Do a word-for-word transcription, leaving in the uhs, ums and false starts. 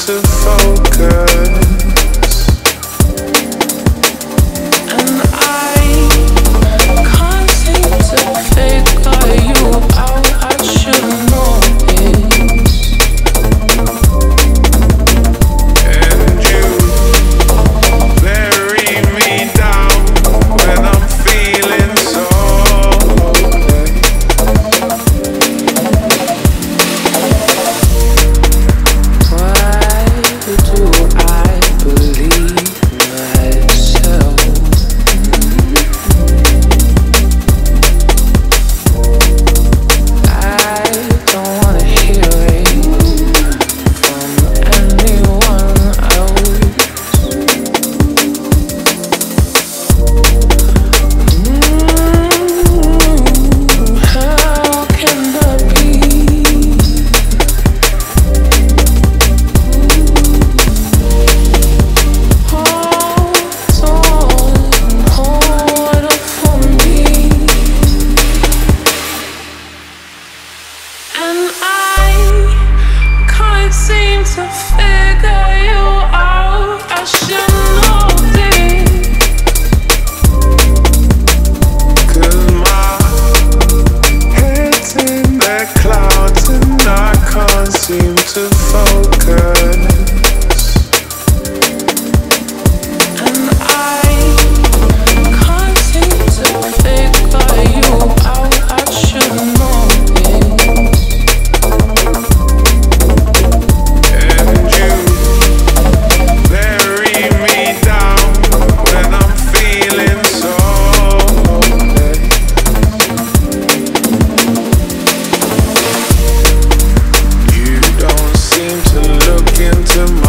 to focus. And I can't seem to figure you out. I should know this. And you bury me down when I'm feeling so okay. Why do I believe myself? I don't wanna hear it from anyone else. Mm, how can that be? Hold on, hold up for me. And I can't seem to figure you out. I should know this. 'Cause my head's in the clouds and I can't seem to focus. And I can't seem to figure you out. I should know this. And you bury me down when I'm feeling so okay. You don't seem to look into